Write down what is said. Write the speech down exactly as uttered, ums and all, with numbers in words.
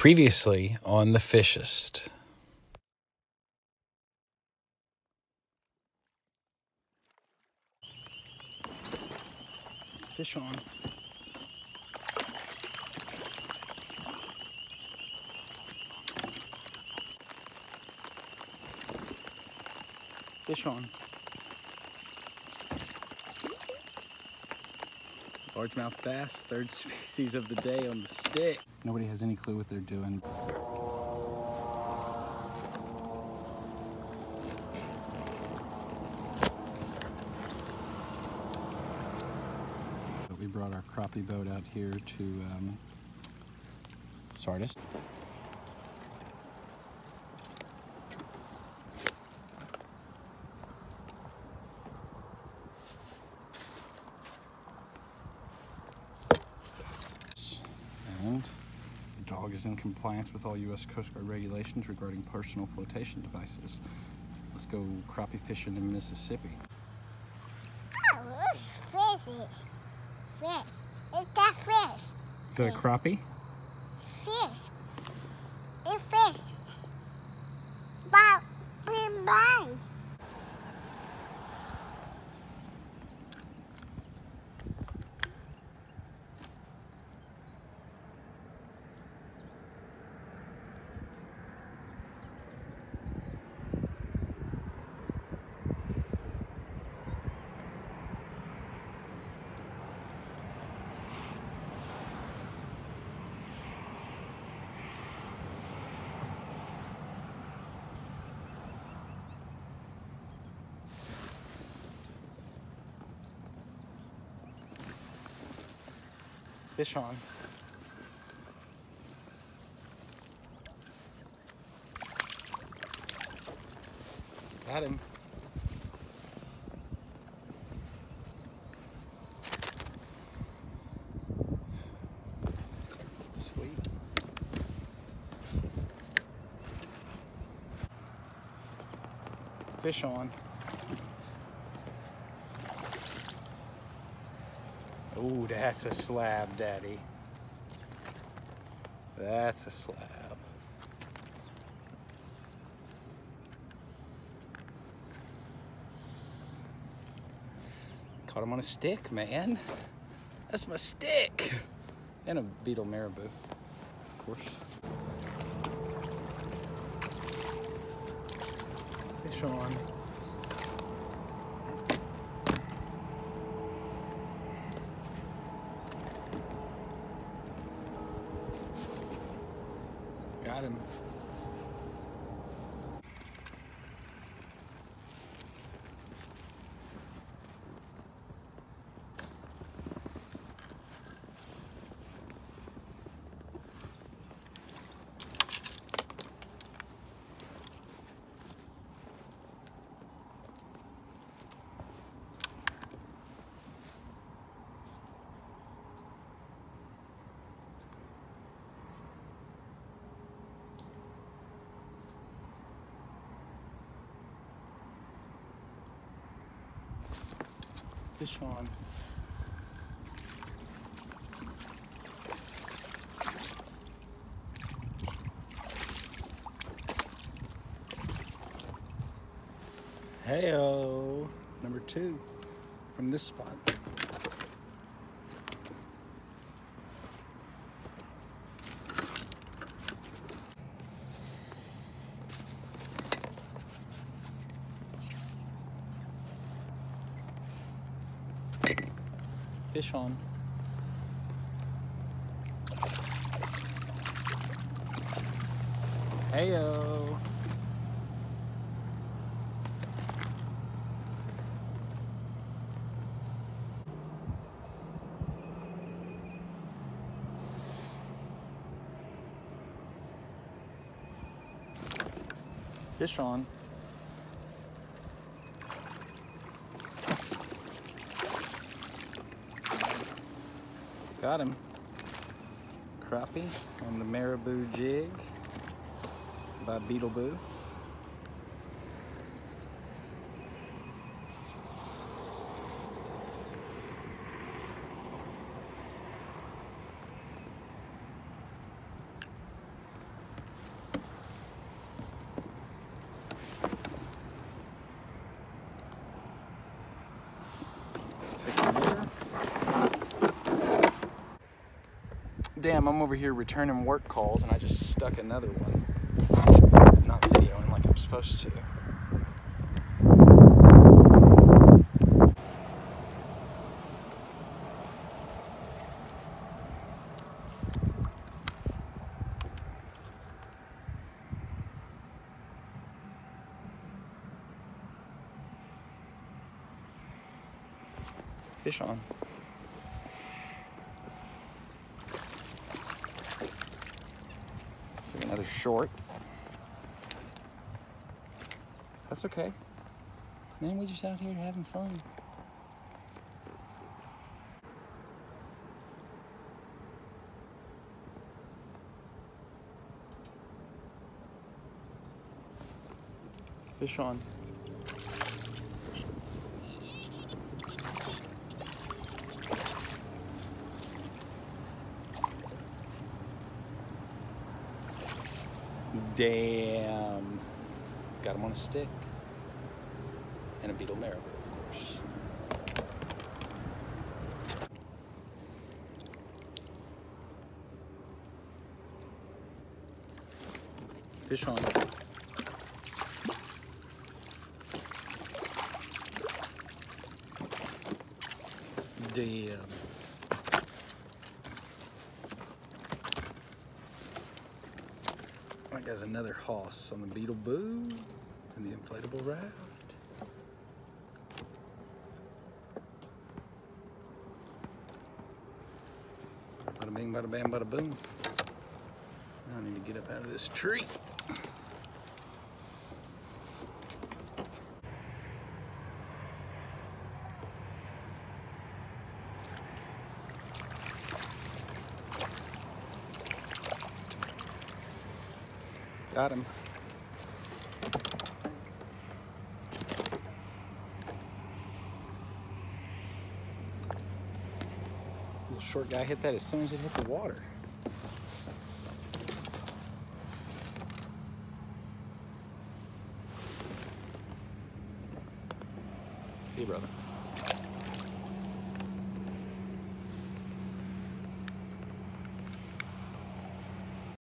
Previously on the Fishist. Fish on. Fish on. Largemouth bass, third species of the day on the stick. Nobody has any clue what they're doing. We brought our crappie boat out here to um, Sardis. And the dog is in compliance with all U S Coast Guard regulations regarding personal flotation devices. Let's go crappie fishing in Mississippi. Oh, it's fishes. Fish. It's that fish. Is that a crappie? It's fish. It's fish. But, bye. Fish on. Got him. Sweet. Fish on. Oh, that's a slab, Daddy. That's a slab. Caught him on a stick, man. That's my stick. And a Beetle Marabou, of course. Fish on. Got him. Fish on. Hey-o, number two from this spot. Fish on. Heyo. Fish on. Got him. Crappie on the Marabou jig by Beetle Bou. damn, I'm over here returning work calls and I just stuck another one. Not videoing like I'm supposed to. Fish on. Let's take another short. That's okay. Man, we're just out here having fun. Fish on. Damn. Got him on a stick. And a Beetle Marabou, of course. Fish on. Damn. That guy's another hoss on the Beetle Bou and the inflatable raft. Bada bing, bada bam, bada boom. I need to get up out of this tree. Got him. Little short guy hit that as soon as it hit the water. See you, brother.